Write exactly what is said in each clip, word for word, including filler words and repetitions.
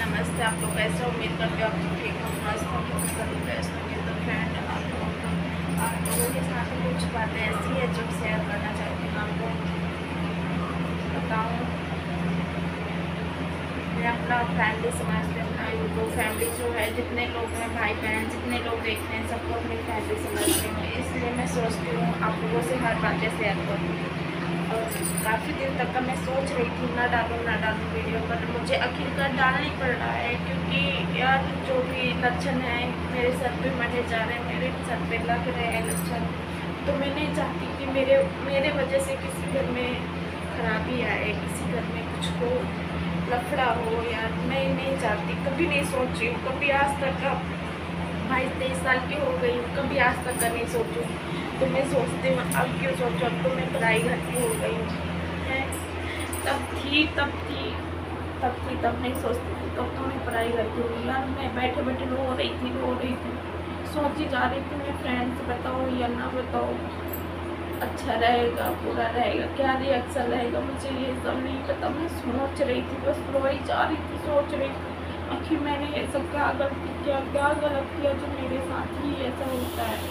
नमस्ते। आप लोग कैसे? उम्मीद करते हो आप लोग ठीक हो, मस्त हो, बेस्ट होंगे। तो फ्रेंड आप लोगों को आप लोगों के साथ कुछ बातें ऐसी है जो शेयर करना चाहती हूँ आपको बताऊँ। मैं अपना फैमिली समझते हैं, अपना यूट्यूब फैमिली जो है, जितने लोग हैं भाई बहन जितने लोग देखते हैं सबको अपनी फैमिली समझती हूँ। इसलिए मैं सोचती हूँ आप लोगों से हर बातें शेयर करूँ। और काफ़ी दिन तक का मैं सोच रही थी ना डालूँ ना डालूँ वीडियो, पर मुझे आखिरकार डालना ही पड़ रहा है, क्योंकि यार जो भी लक्षण है मेरे सर पे मरे जा रहे हैं, मेरे सर पे लग रहे हैं लक्षण। तो मैं नहीं चाहती कि मेरे मेरे वजह से किसी घर में खराबी आए, किसी घर में कुछ हो, लफड़ा हो। यार मैं नहीं चाहती, कभी नहीं सोची हूँ, कभी आज तक का बाईस तेईस साल की हो गई, कभी आज तक का नहीं सोचूँ। तो मैं सोचती हूँ अब क्यों सोचो, अब तो मैं पढ़ाई घर की हो गई है। तब थी तब थी तब थी तब नहीं सोचती थी, तब तो मैं पढ़ाई घर की हो गई। यार मैं बैठे बैठे रो रही थी रो रही थी सोची जा रही थी मैं फ्रेंड्स बताओ या ना बताओ, अच्छा रहेगा बुरा रहेगा, क्या रिएक्शन रहेगा, मुझे ये सब नहीं पता। मैं सोच रही थी, बस रोई जा रही थी, सोच रही थी आखिर मैंने ये सब क्या गलती किया, क्या गलत किया जो मेरे साथ ही ऐसा होता है।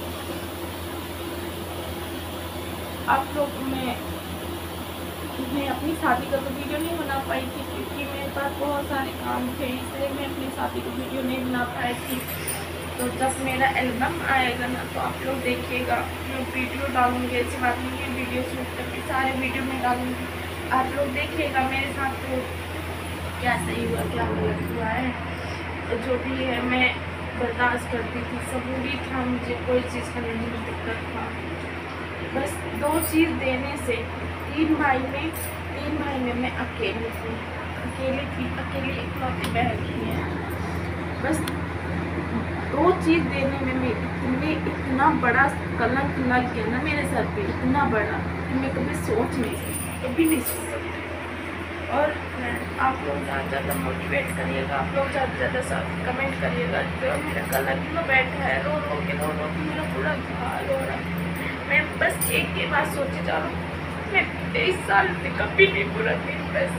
आप लोग मैं मैं अपनी शादी का तो वीडियो नहीं बना पाई थी, क्योंकि मेरे पास बहुत सारे काम थे, इसलिए मैं अपनी शादी का वीडियो नहीं बना पाई थी। तो जब मेरा एल्बम आएगा ना तो आप लोग देखिएगा, मैं वीडियो डालूँगी। ऐसी बात नहीं है वीडियो शूट करके सारे वीडियो में डालूँगी, आप लोग देखिएगा मेरे साथ तो क्या सही हुआ क्या गलत हुआ है। तो जो भी है मैं बर्दाश्त करती थी, सबूरी था, मुझे कोई चीज़ का नहीं दिक्कत था। बस दो चीज़ देने से तीन भाई में तीन भाई में मैं अकेली थी अकेली थी अकेली इकलौती बहन थी है। बस दो चीज़ देने में मैं इतने इतना बड़ा कलंक लग गया ना मेरे सर पे, इतना बड़ा कि मैं कभी सोच नहीं सकती, कभी नहीं सोच सकती। और आप लोग ज़्यादा ज़्यादा मोटिवेट करिएगा, आप लोग ज़्यादा ज़्यादा सब कमेंट करिएगा। जो मेरा कलंक में बैठा है रो रो के रो रो के मेरा पूरा हाल हो रहा है। मैं बस एक ही बात सोचे जा रहा हूँ, मैं तेईस साल से कभी नहीं बुरा थी, बस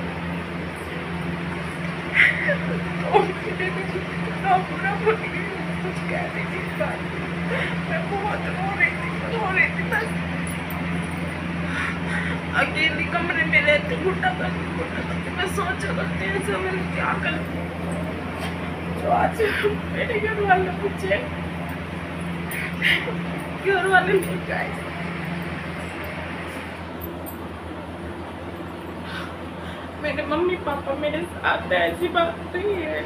तो बुरा बोली कुछ कह रही थी बात, मैं बहुत रो रही थी रो रही थी बस अकेली कमरे में रहती, घुटा करती घुटा करती मैं सोचा करती ऐसे मैंने क्या कर। तो आज मेरे घर वाले पूछे, घर वाले नहीं कहा मेरे मम्मी पापा मेरे साथ है, ऐसी बात नहीं है।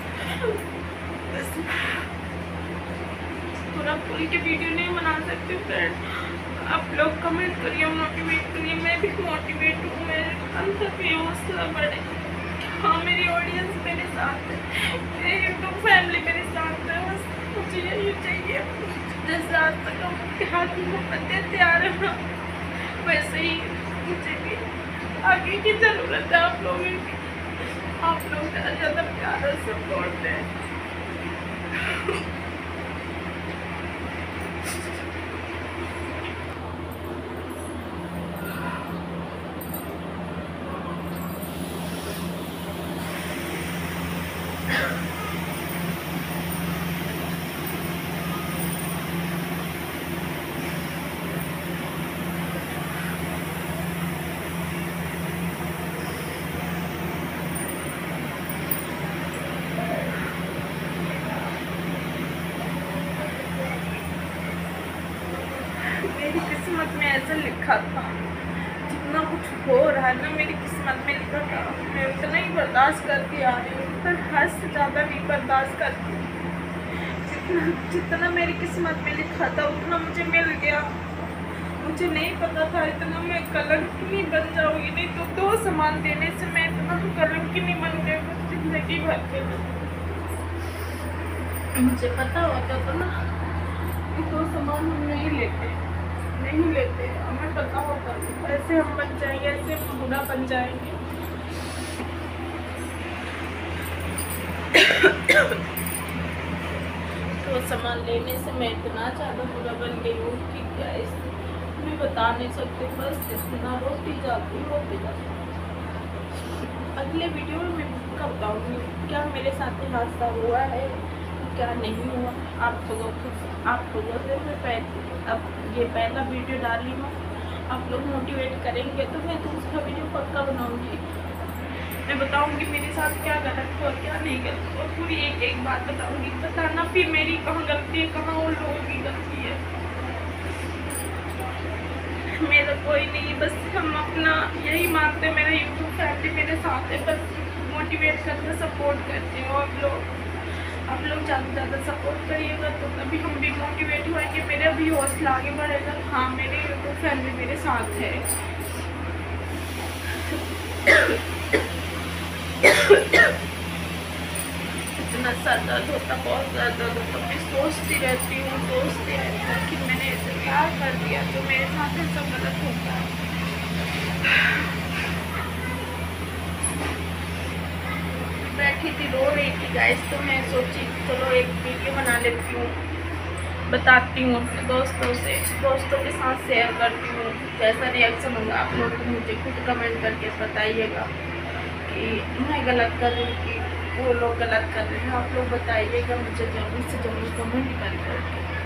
पूरा पूरी के वीडियो नहीं बना सकते फ्रेंड, आप लोग कमेंट करिए, मोटिवेट करिए। मैं भी मोटिवेट हूँ, मेरे अंदर भी हौसला बढ़े। हाँ मेरी ऑडियंस मेरे साथ है, मेरी यूट्यूब फैमिली मेरे साथ है, बस मुझे यही चाहिए। जैसे आज तक हम हाथ में देते आ रहे हैं वैसे ही मुझे भी आगे की ज़रूरत है आप लोगों की। आप लोग ज़्यादा ज़्यादा प्यार और सपोर्ट दें। मेरी किस्मत में ऐसा लिखा था, जितना कुछ हो रहा है ना मेरी किस्मत में लिखा था, मैं उतना ही बर्दाश्त करती आ रही हूँ, पर हद से ज़्यादा नहीं बर्दाश्त करती। जितना जितना मेरी किस्मत में लिखा था उतना मुझे मिल गया। मुझे नहीं पता था इतना मैं कलंकी बन जाऊँगी, नहीं तो दो सामान देने से मैं इतना कलंकी नहीं बन गई जिंदगी भर के लिए। मुझे पता होता था ना कि दो सामान हम नहीं लेते नहीं लेते हमें पता होता ऐसे हम बन जाएंगे, ऐसे हम बुरा बन जाएंगे। तो सामान लेने से मैं इतना ज़्यादा बुरा बन गई हूँ कि क्या इस मैं बता नहीं सकती, बस इतना रोती जाती रोती जाती। अगले वीडियो में मैं बताऊँगी क्या मेरे साथ हादसा हुआ है, क्या नहीं हुआ। आप लोगों को आप लोगों से मैं पहले अब ये पहला वीडियो डाली हूँ, आप लोग मोटिवेट करेंगे तो मैं दूसरा वीडियो पक्का बनाऊँगी। मैं बताऊँगी मेरे साथ क्या गलत हुआ क्या नहीं गलत हुआ, पूरी एक एक बात बताऊँगी। बताना फिर मेरी कहाँ गलती है, कहाँ उन लोगों की गलती है। मेरा कोई नहीं, बस हम अपना यही मानते हैं, मेरा यूट्यूब फैमिली मेरे साथ है, बस मोटिवेट करते सपोर्ट करते हो आप लोग। आप लोग ज़्यादा से ज़्यादा सपोर्ट करिएगा तो तभी हम भी मोटिवेट होएंगे, मेरा भी हौसला आगे बढ़ेगा। हाँ, मेरे यूट्यूब फैमिली मेरे साथ है। इतना सर दर्द होता, बहुत ज़्यादा दर्द होता, मैं सोचती रहती हूँ सोचती रहती हूँ कि मैंने ऐसे क्या कर दिया तो मेरे साथ ऐसा गलत होता है। बैठी थी रो रही थी गाइस, तो मैं सोची चलो एक वीडियो बना लेती हूँ, बताती हूँ अपने दोस्तों से, दोस्तों के साथ शेयर करती हूँ। जैसा रिएक्शन होगा आप लोग तो मुझे खुद कमेंट करके बताइएगा कि मैं गलत कर रही हूँ कि वो लोग गलत कर रहे हैं। आप लोग बताइएगा मुझे जल्दी से जल्दी कमेंट कर करके।